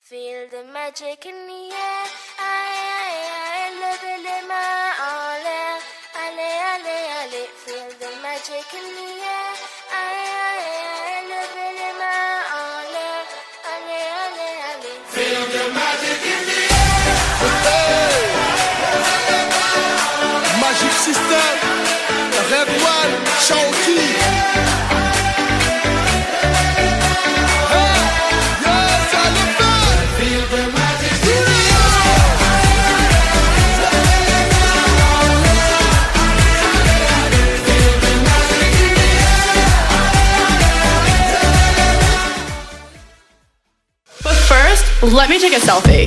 Feel the magic in the air. I love it, my all. Ale, ale, ale. Feel the magic in the air. I love it, my all. Ale, ale, ale. Feel the magic in the air. Magic System, Red One, Shaoki. Let me take a selfie.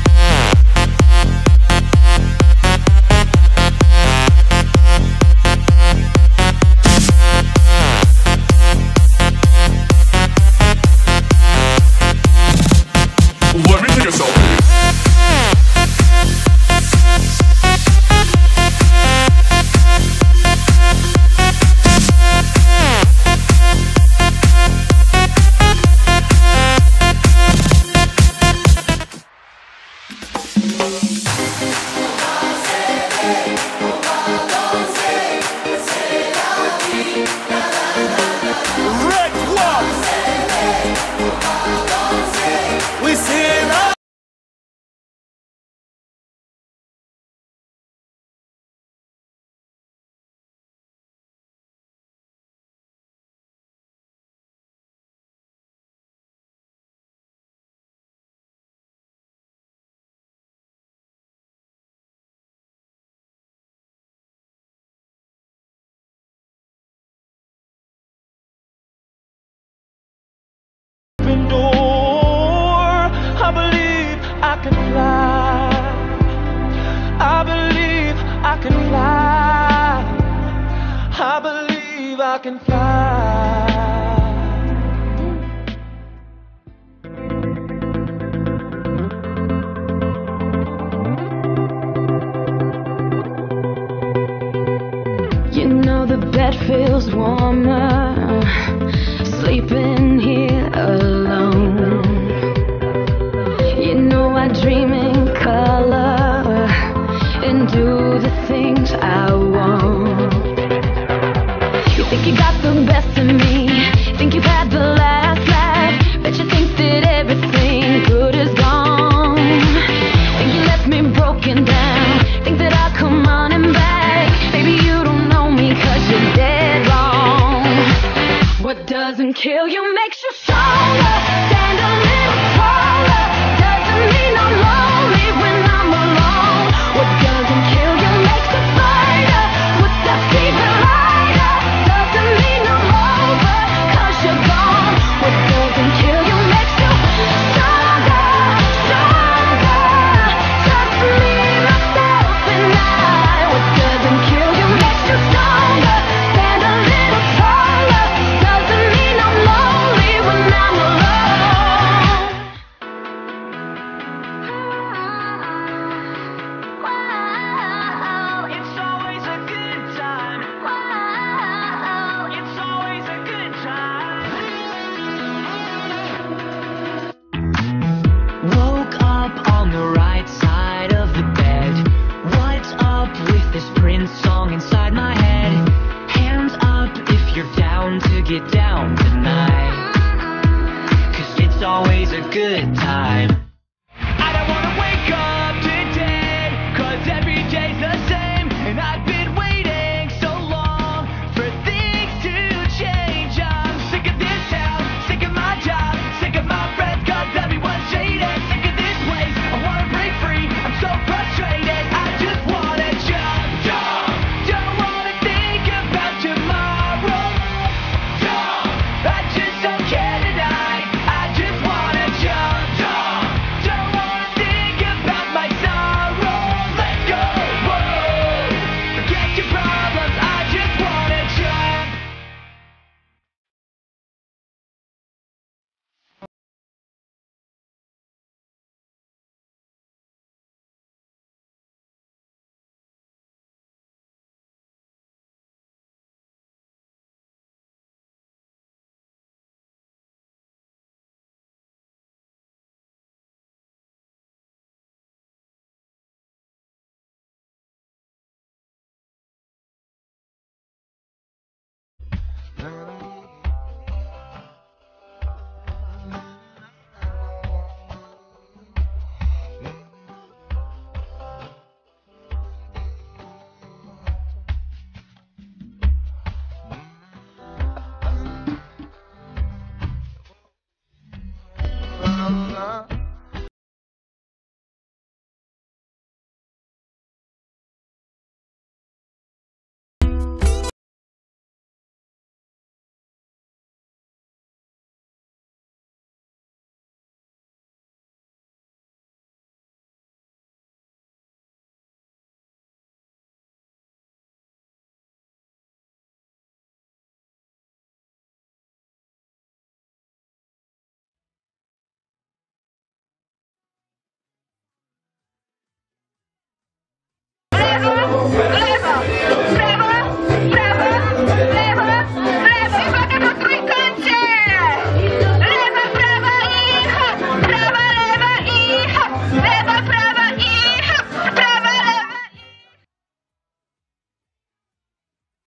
Let me take a selfie. I can fly. I believe I can fly. I believe I can fly. You know the bed feels warmer sleeping here alone. You know I dream in color and do the things I want. You think you got the best of me, think you've had the last laugh, bet you think that everything good is gone. Think you left me broken down, think that I'll come running back. Baby, you don't know me 'cause you're dead wrong. Uh-huh.